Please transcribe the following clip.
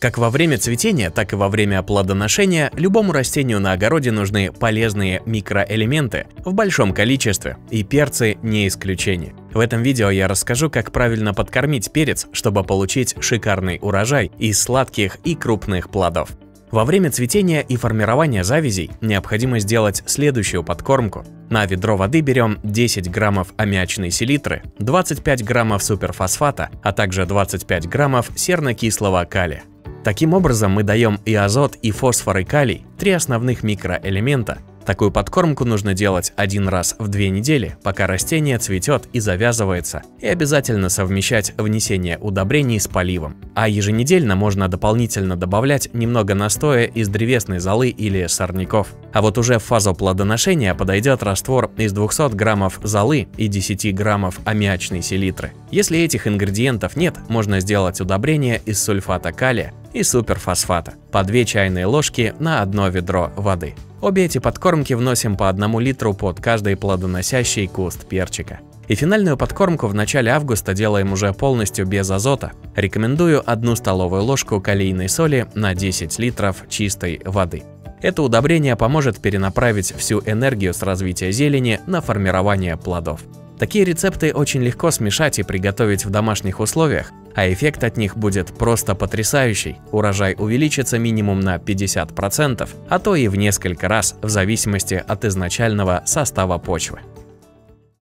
Как во время цветения, так и во время плодоношения любому растению на огороде нужны полезные микроэлементы в большом количестве, и перцы не исключение. В этом видео я расскажу, как правильно подкормить перец, чтобы получить шикарный урожай из сладких и крупных плодов. Во время цветения и формирования завязей необходимо сделать следующую подкормку. На ведро воды берем 10 граммов аммиачной селитры, 25 граммов суперфосфата, а также 25 граммов серно-кислого калия. Таким образом, мы даем и азот, и фосфор, и калий, 3 основных микроэлемента. Такую подкормку нужно делать один раз в 2 недели, пока растение цветет и завязывается, и обязательно совмещать внесение удобрений с поливом. А еженедельно можно дополнительно добавлять немного настоя из древесной золы или сорняков. А вот уже в фазу плодоношения подойдет раствор из 200 граммов золы и 10 граммов аммиачной селитры. Если этих ингредиентов нет, можно сделать удобрение из сульфата калия и суперфосфата по 2 чайные ложки на 1 ведро воды. Обе эти подкормки вносим по 1 литру под каждый плодоносящий куст перчика. И финальную подкормку в начале августа делаем уже полностью без азота. Рекомендую 1 столовую ложку калийной соли на 10 литров чистой воды. Это удобрение поможет перенаправить всю энергию с развития зелени на формирование плодов. Такие рецепты очень легко смешать и приготовить в домашних условиях, а эффект от них будет просто потрясающий. Урожай увеличится минимум на 50%, а то и в несколько раз, в зависимости от изначального состава почвы.